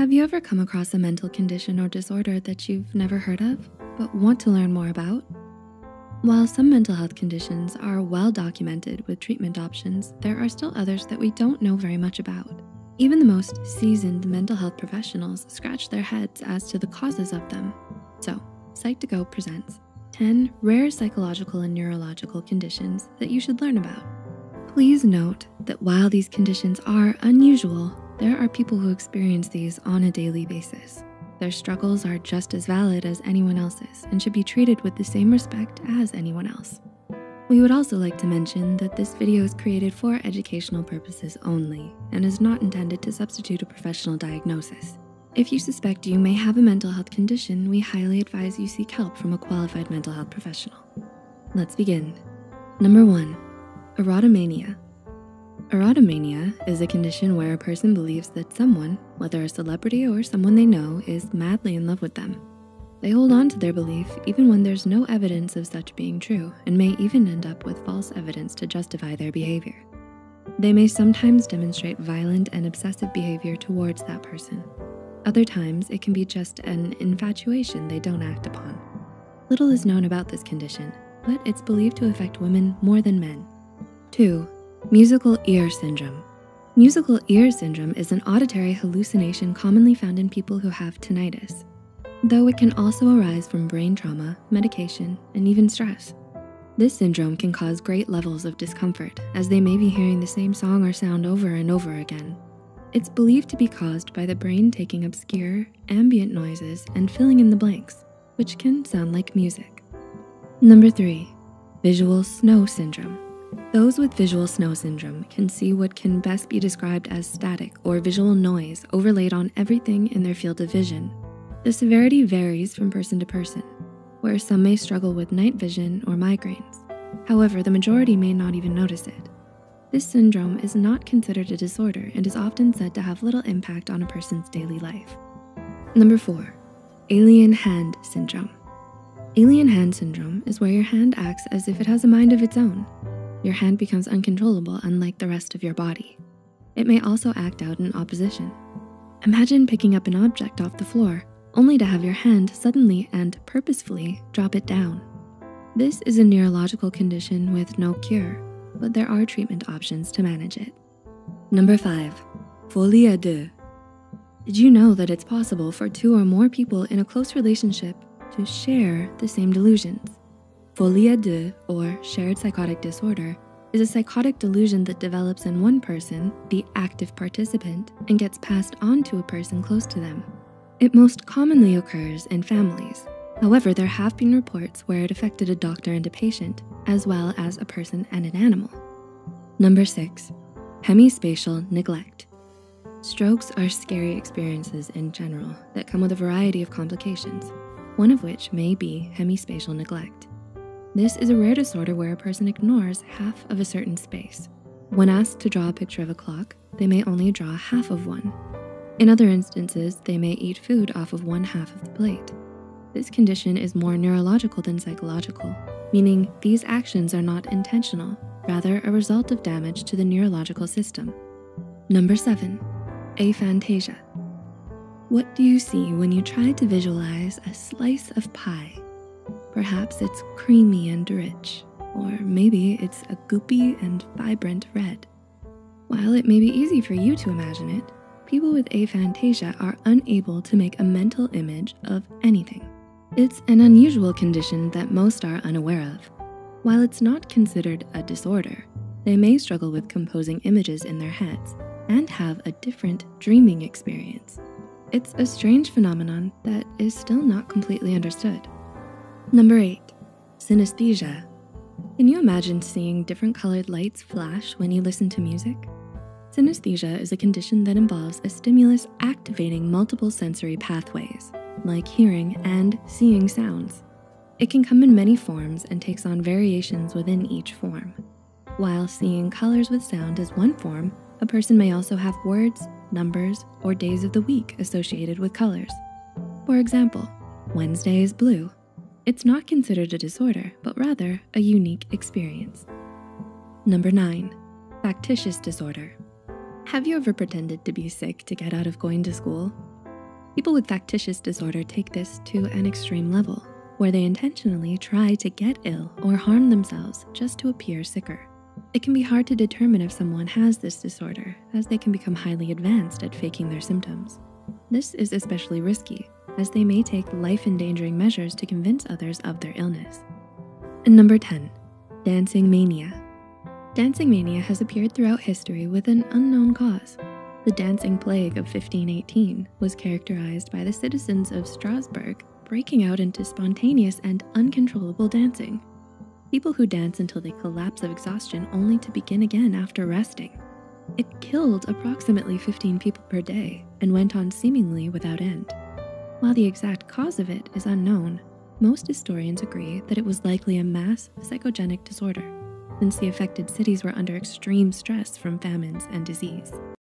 Have you ever come across a mental condition or disorder that you've never heard of, but want to learn more about? While some mental health conditions are well documented with treatment options, there are still others that we don't know very much about. Even the most seasoned mental health professionals scratch their heads as to the causes of them. So, Psych2Go presents 10 rare psychological and neurological conditions that you should learn about. Please note that while these conditions are unusual, there are people who experience these on a daily basis. Their struggles are just as valid as anyone else's and should be treated with the same respect as anyone else. We would also like to mention that this video is created for educational purposes only and is not intended to substitute a professional diagnosis. If you suspect you may have a mental health condition, we highly advise you seek help from a qualified mental health professional. Let's begin. Number 1, erotomania. Erotomania is a condition where a person believes that someone, whether a celebrity or someone they know, is madly in love with them. They hold on to their belief even when there's no evidence of such being true and may even end up with false evidence to justify their behavior. They may sometimes demonstrate violent and obsessive behavior towards that person. Other times, it can be just an infatuation they don't act upon. Little is known about this condition, but it's believed to affect women more than men. 2, musical ear syndrome. Musical ear syndrome is an auditory hallucination commonly found in people who have tinnitus, though it can also arise from brain trauma, medication, and even stress. This syndrome can cause great levels of discomfort as they may be hearing the same song or sound over and over again. It's believed to be caused by the brain taking obscure, ambient noises and filling in the blanks, which can sound like music. Number 3, visual snow syndrome. Those with visual snow syndrome can see what can best be described as static or visual noise overlaid on everything in their field of vision. The severity varies from person to person, where some may struggle with night vision or migraines. However, the majority may not even notice it. This syndrome is not considered a disorder and is often said to have little impact on a person's daily life. Number 4, alien hand syndrome. Alien hand syndrome is where your hand acts as if it has a mind of its own. Your hand becomes uncontrollable unlike the rest of your body. It may also act out in opposition. Imagine picking up an object off the floor, only to have your hand suddenly and purposefully drop it down. This is a neurological condition with no cure, but there are treatment options to manage it. Number 5, folie à deux. Did you know that it's possible for 2 or more people in a close relationship to share the same delusions? Folie à deux, or shared psychotic disorder, is a psychotic delusion that develops in one person, the active participant, and gets passed on to a person close to them. It most commonly occurs in families. However, there have been reports where it affected a doctor and a patient, as well as a person and an animal. Number 6, hemispatial neglect. Strokes are scary experiences in general that come with a variety of complications, one of which may be hemispatial neglect. This is a rare disorder where a person ignores half of a certain space. When asked to draw a picture of a clock, they may only draw half of one. In other instances, they may eat food off of one half of the plate. This condition is more neurological than psychological, meaning these actions are not intentional, rather a result of damage to the neurological system. Number 7, aphantasia. What do you see when you try to visualize a slice of pie? Perhaps it's creamy and rich, or maybe it's a goopy and vibrant red. While it may be easy for you to imagine it, people with aphantasia are unable to make a mental image of anything. It's an unusual condition that most are unaware of. While it's not considered a disorder, they may struggle with composing images in their heads and have a different dreaming experience. It's a strange phenomenon that is still not completely understood. Number 8, synesthesia. Can you imagine seeing different colored lights flash when you listen to music? Synesthesia is a condition that involves a stimulus activating multiple sensory pathways, like hearing and seeing sounds. It can come in many forms and takes on variations within each form. While seeing colors with sound is one form, a person may also have words, numbers, or days of the week associated with colors. For example, Wednesday is blue. It's not considered a disorder, but rather a unique experience. Number 9, factitious disorder. Have you ever pretended to be sick to get out of going to school? People with factitious disorder take this to an extreme level, where they intentionally try to get ill or harm themselves just to appear sicker. It can be hard to determine if someone has this disorder, as they can become highly advanced at faking their symptoms. This is especially risky, as they may take life-endangering measures to convince others of their illness. And number 10, dancing mania. Dancing mania has appeared throughout history with an unknown cause. The dancing plague of 1518 was characterized by the citizens of Strasbourg breaking out into spontaneous and uncontrollable dancing. People who dance until they collapse of exhaustion only to begin again after resting. It killed approximately 15 people per day and went on seemingly without end. While the exact cause of it is unknown, most historians agree that it was likely a mass psychogenic disorder, since the affected cities were under extreme stress from famines and disease.